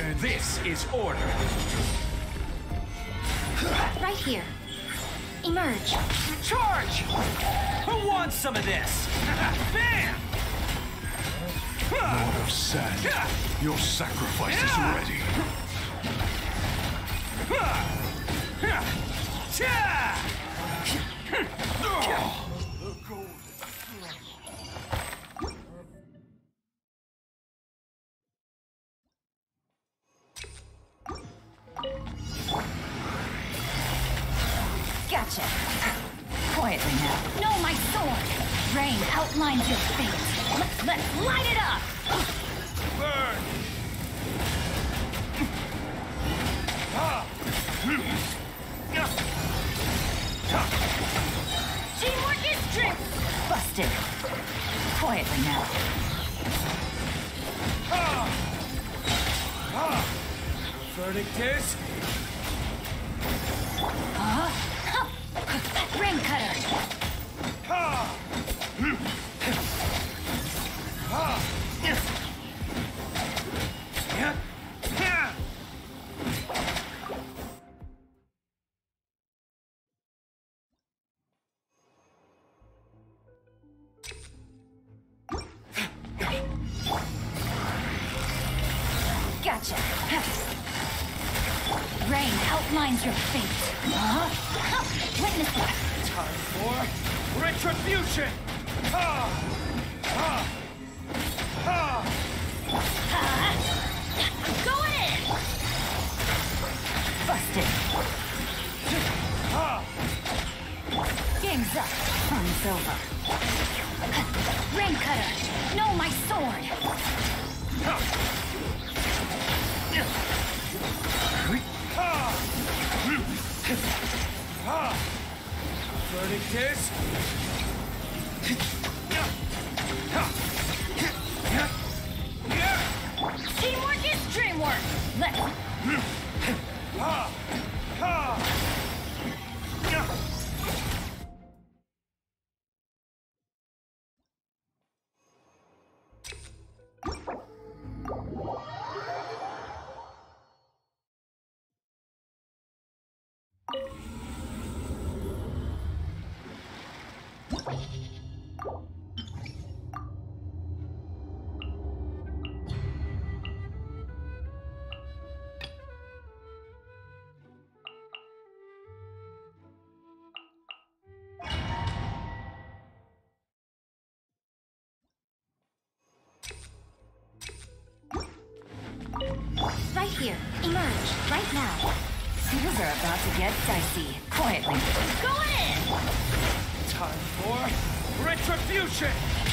This is order. Right here. Emerge. Charge! Who wants some of this? Bam! Lord of Sand, your sacrifice is ready. Gotcha. Quietly now. No, my sword! Rain outlines your fate. Let's light it up! Burn! Teamwork is strength! Busted. Quietly now. Verdict is... Ring cutter! Gotcha. Rain outlines your fate. Witness it. Time for retribution! I'm going in! Busted. Game's up. Fun's over. Rain cutter. No, my sword. Verdict is... Teamwork is dreamwork. Let's... Right here. Emerge. Right now. Things are about to get dicey. Quietly. Going in! Time for retribution!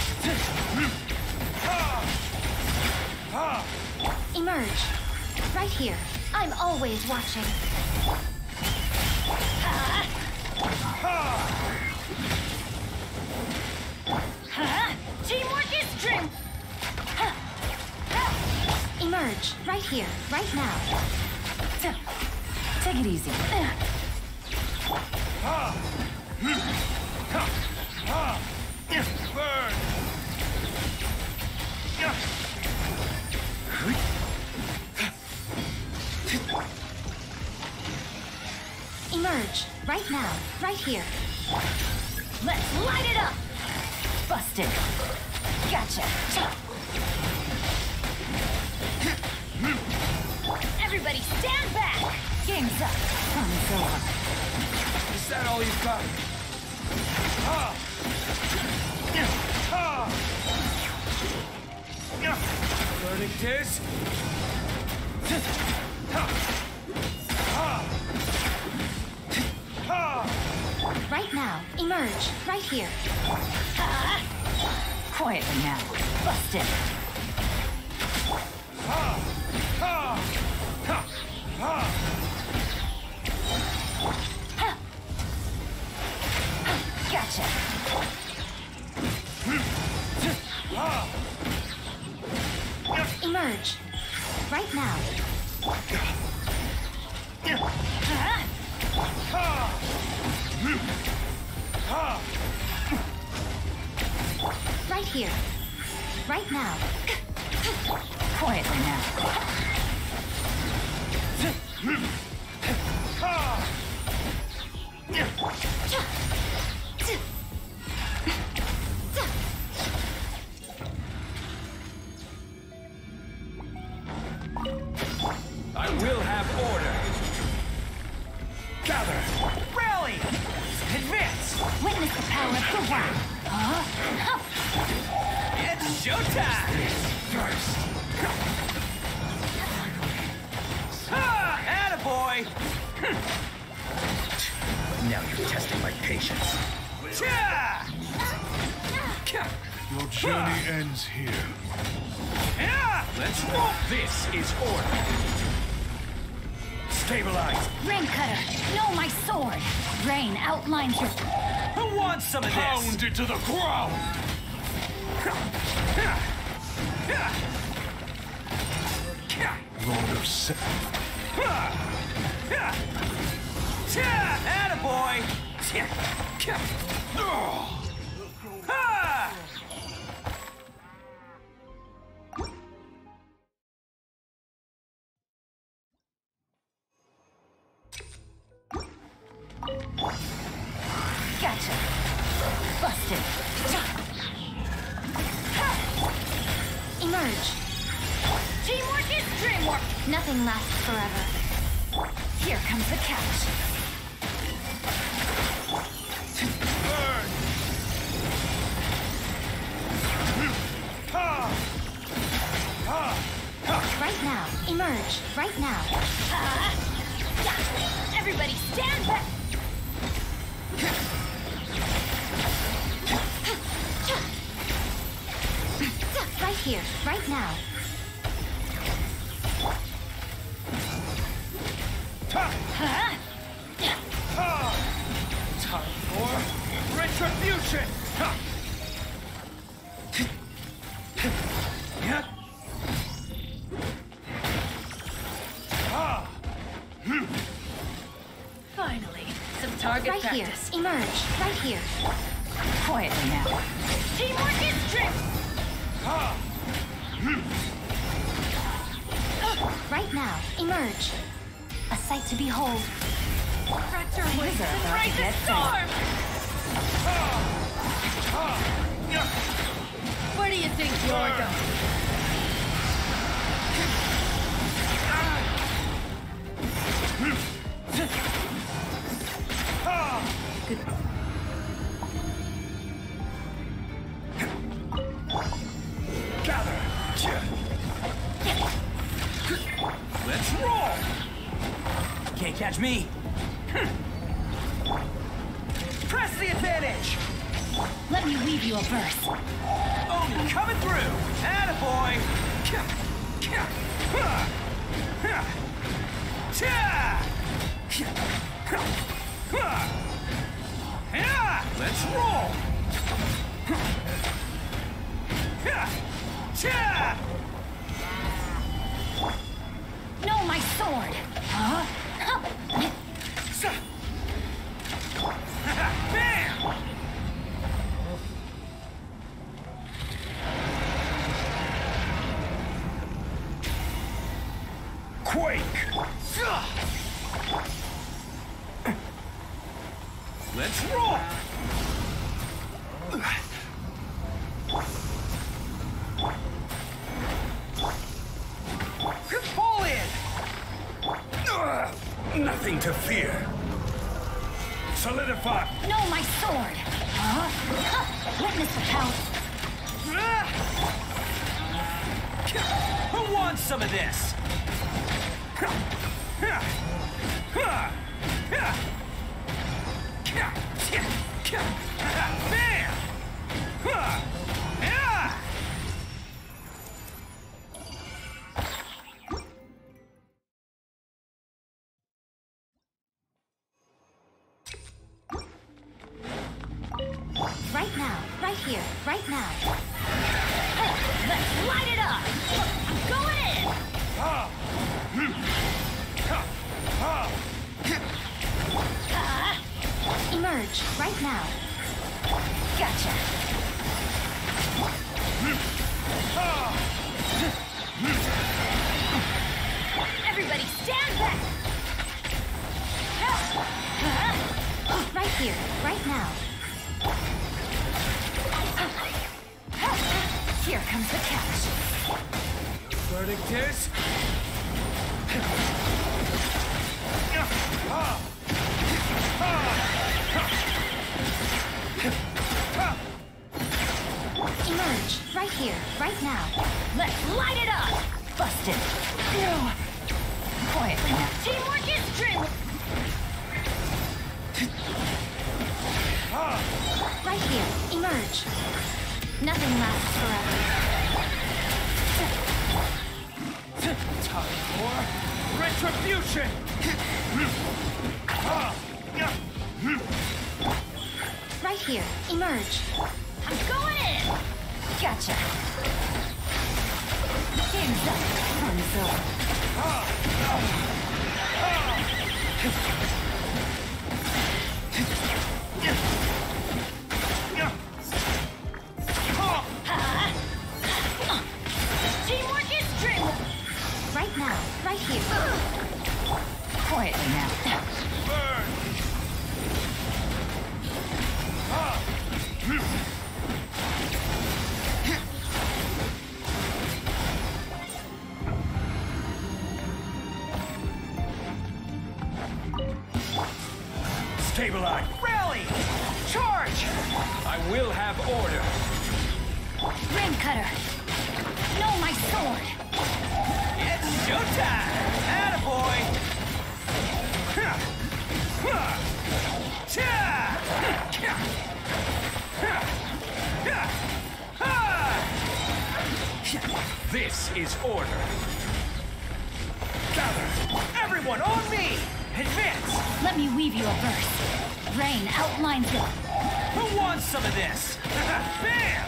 Emerge. Right here. I'm always watching. Teamwork is dream. Emerge. Right here. Right now. Take it easy. Burn! Emerge. Right now. Right here. Let's light it up! Busted. Gotcha. Everybody stand back! Game's up. Fun's over. Is that all you've got? Verdict is... Right now. Emerge. Right here. Quietly now. Busted. Gotcha. Emerge. Right now. Right here. Right now. Quietly now. this first. Attaboy! Now you're testing my patience. Your journey ends here. Let's roll. This is order. Stabilize. Rain Cutter, know my sword. Rain outlines your... Who wants some of this? Pound it to the ground! Lord of Set. Attaboy! Gotcha. Busted. Emerge. Teamwork is dreamwork. Nothing lasts forever. Here comes the catch. Right now. Emerge. Right now. Everybody stand back. Right here. Right now. Time for retribution! Finally, some target Right here. practice. Emerge. Right here. Quietly now. Teamwork is dream. Right now. Emerge. A sight to behold. Fracture wings and raise a storm. Where do you think you're going? Gather! Let's roll! Can't catch me! Press the advantage! Let me weave you a verse. Only coming through! Attaboy! Let's roll! Know my sword. Huh? Bam! Quake! Let's roll! Fall in! Nothing to fear. Solidify! Know my sword. Huh? Witness the power. Who wants some of this? Bam! Right now. Right here. Right now. Let's light it up. I'm going in. Emerge. Right now. Gotcha. Everybody stand back. Right here. Right now. Here comes the catch. Verdict is... Emerge. Right here, right now. Let's light it up! Busted. No. Quietly now. Teamwork is dream. Right here, emerge. Nothing lasts forever. Time for retribution! Right here, emerge. I'm going in! Gotcha. Game's up. Fun's over. Teamwork is dream. Right now, right here. Quietly now. Burn! Stabilize! Rally! Charge! I will have order. Ring cutter. No, my sword. It's showtime! Attaboy! This is order. Gather! Everyone on me! Advance! Let me weave you a verse. Rain outlines it. Who wants some of this? Bam!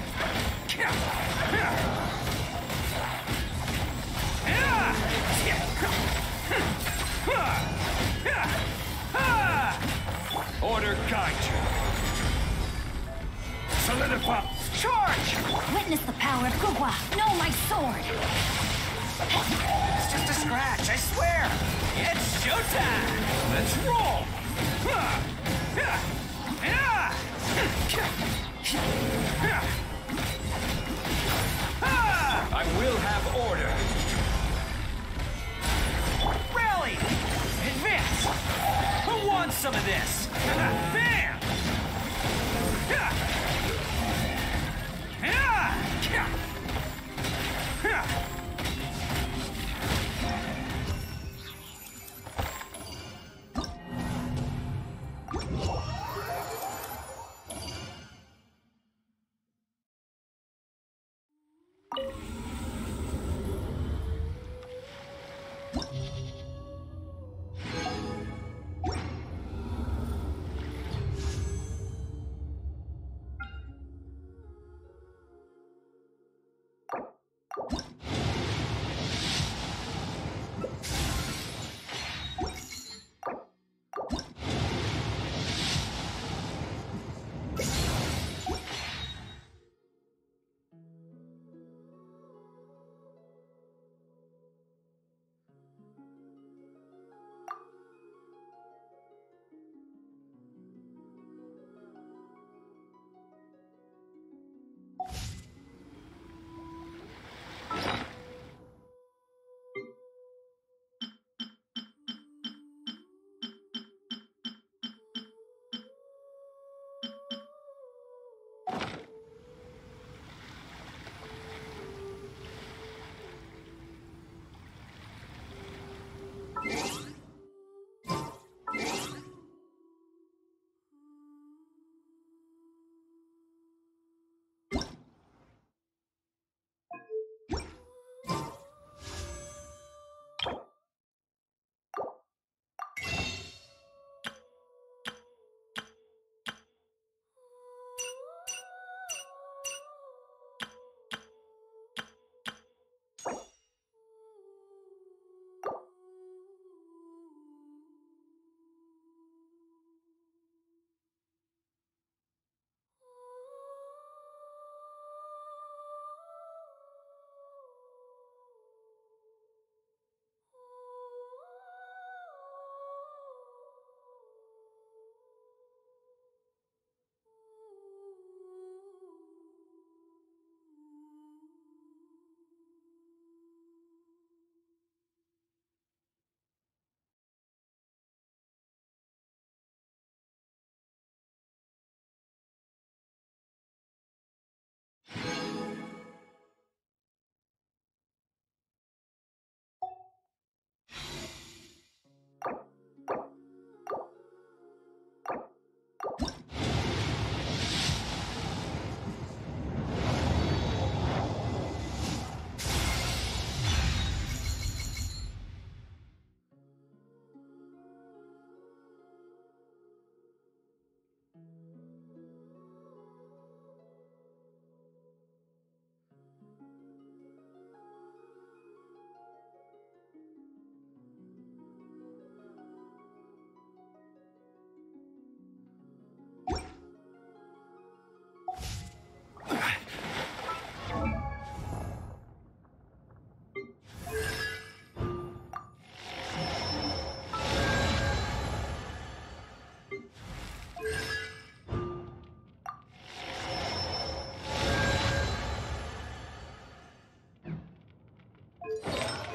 Order guide you. Solidify. Charge! Witness the power of Gugwa. No, my sword. It's just a scratch, I swear. It's showtime. Let's roll. I will have order. Rally! Advance! Who wants some of this? Bam!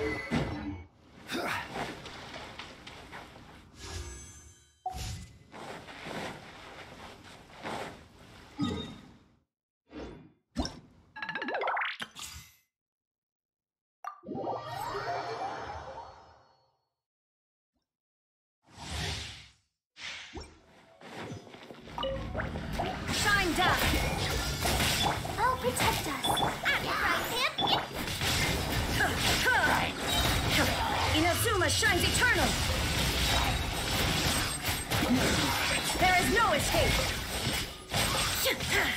Shine down! I'll protect us. Inazuma shines eternal! There is no escape! You're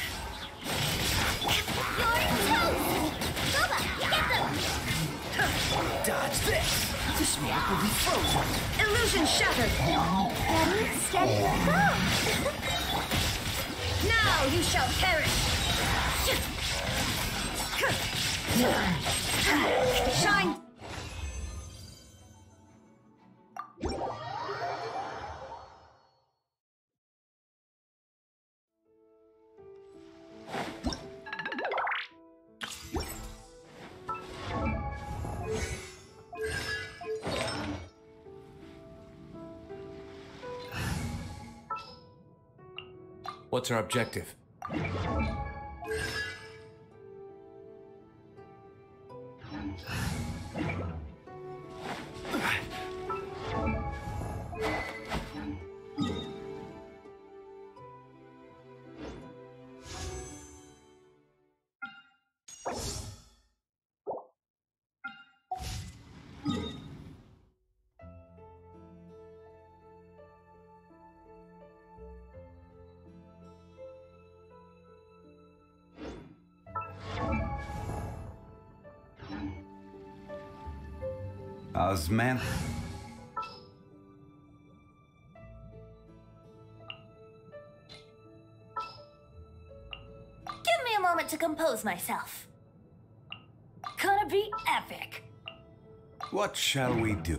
toast! Boba, get them! Dodge this! This moment will be frozen! Illusion shattered! Ready, steady, go! Now you shall perish! Shine! What's our objective? Osman? Give me a moment to compose myself. Gonna be epic! What shall we do?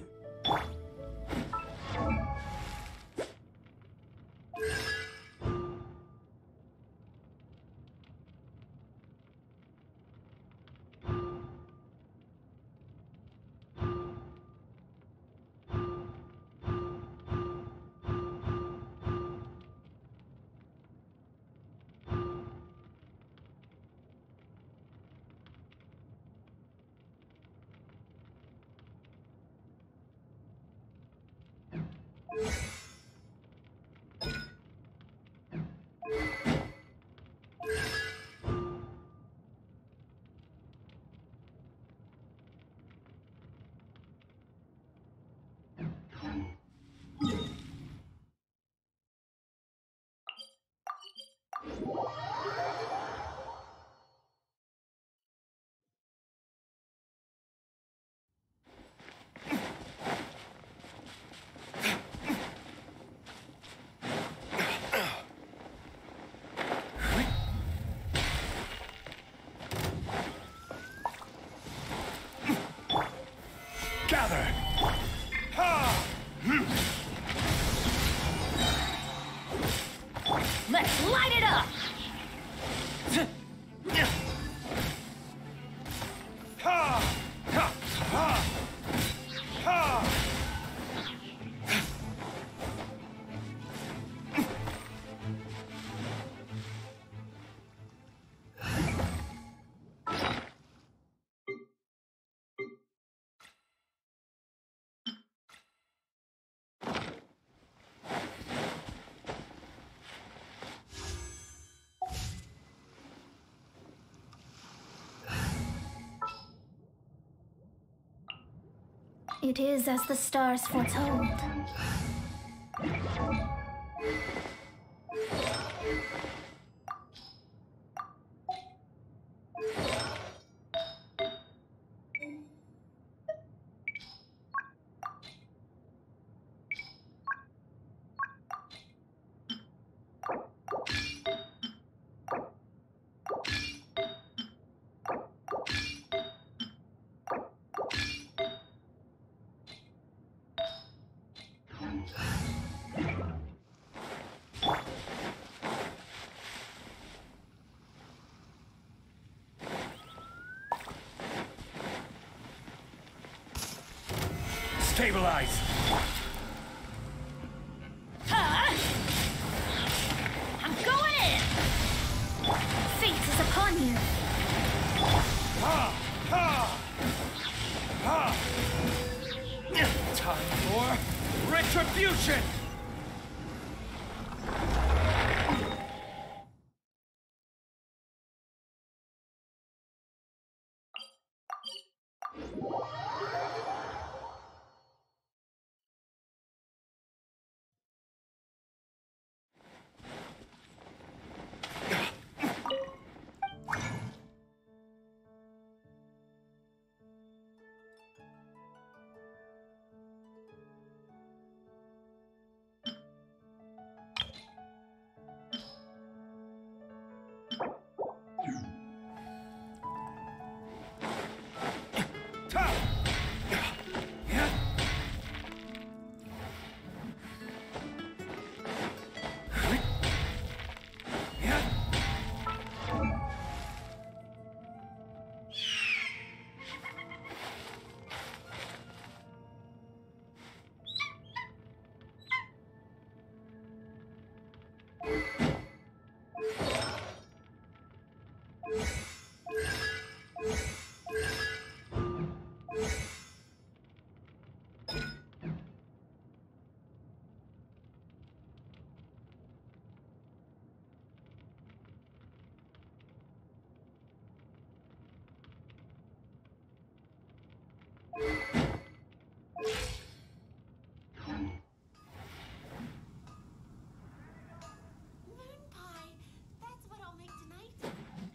Gather! Let's light it up! It is as the stars foretold. Stabilize! Huh? I'm going in! Fate is upon you! Time for retribution! Moon pie. That's what I'll make tonight.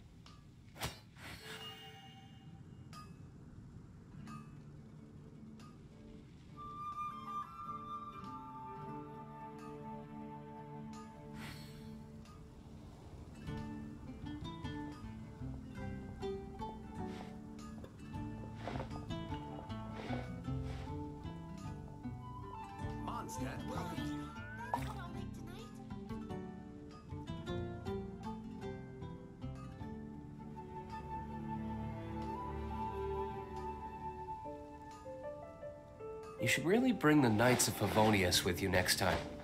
Mondstadt welcomes you. That's what I'll make tonight. You should really bring the Knights of Favonius with you next time.